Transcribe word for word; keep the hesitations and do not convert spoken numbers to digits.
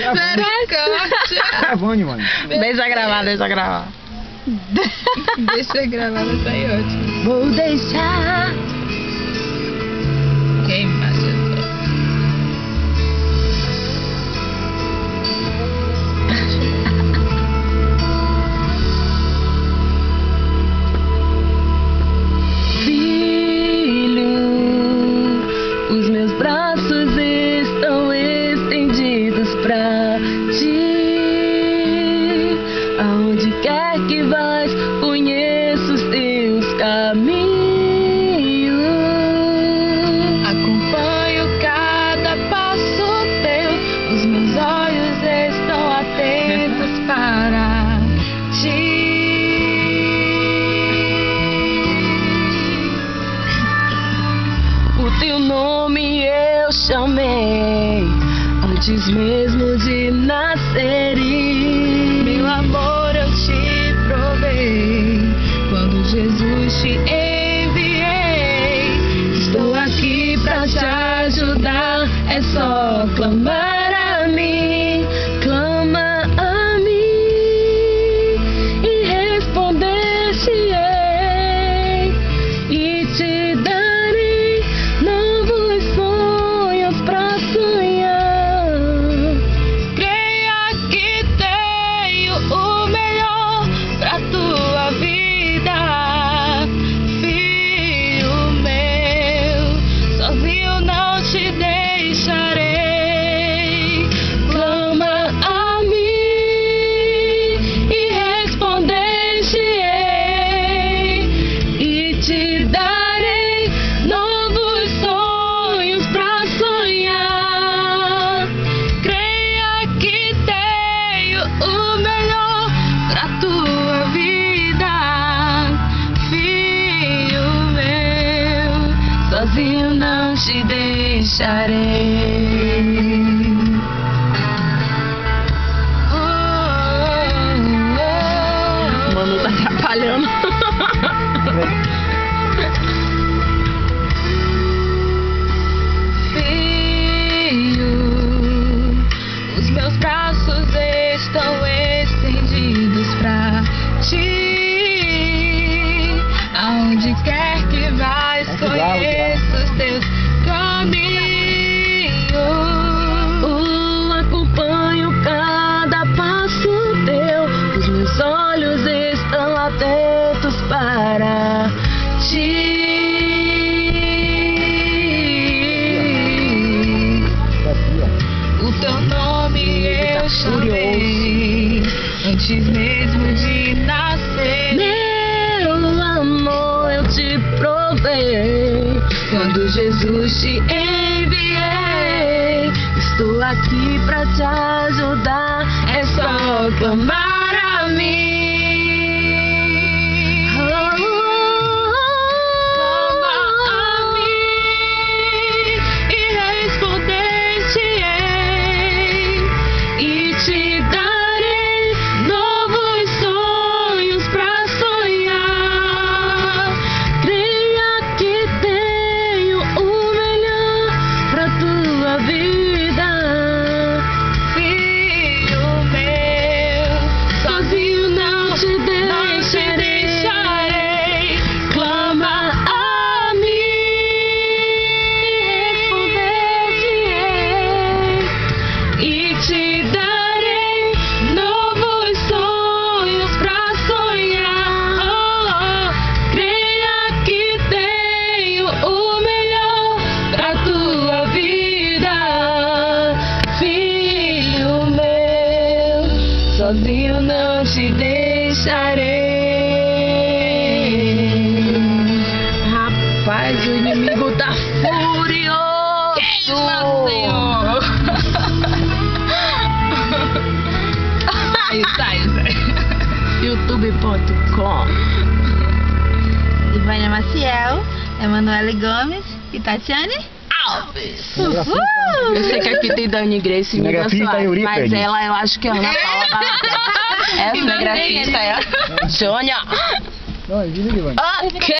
Misericórdia. Gravando, mano. Deixa gravar, deixa gravar. Deixa gravar, vai sair ótimo. Vou deixar. Queima, Jesus. Os meus braços estão estendidos pra ti. Aonde quer que vais, conheço os teus caminhos. Acompanho cada passo teu. Os meus olhos estão atentos para ti. O teu nome eu chamei antes mesmo de nascer. Meu amor, eu te provei quando Jesus te enviei. Estou aqui pra te ajudar. É só clamar a mim, clama a mim e responder-te-ei e te darei novos sonhos pra sonhar. Creia que tenho o melhor pra tua vida, filho meu. Sozinho não te deixarei. Clama a mim e responder-te-ei e te darei novos sonhos pra sonhar. Creia que tenho o melhor pra tua vida, filho meu. Sozinho não te deixarei. Oh, oh, oh. Mano, tá atrapalhando. Filho, os meus braços estão estendidos pra ti. Aonde quer que vais, conheço os teus caminhos. Eu acompanho cada passo teu. Os meus olhos estão atentos para ti. O teu nome eu chamei antes mesmo de nascer. Meu amor, eu te provei quando Jesus te enviei. Estou aqui pra te ajudar. É só clamar a mim. Clama a mim e responder-te-ei e te darei novos sonhos pra sonhar. Creia que tenho o melhor pra tua vida, filho meu. Sozinho não te deixarei. Clama a mim, responder-te-ei e te darei novos sonhos pra sonhar. Oh, oh. Creia que tenho o melhor pra tua vida, filho meu. Sozinho não te deixarei. Rapaz, o inimigo tá furioso. Queima, Senhor. Isso aí, isso aí. youtube ponto com. Ivânia Maciel, Emanuele Gomes e Tatiane Alves. Uhul! Eu sei que aqui tem Dani Grace e Miga Cinegrafista Soares, Yuri mas Pedro. ela eu acho que é Ana Paula Barata. É a cinegrafista, é? Sônia. Não, desliga, mano. Ok.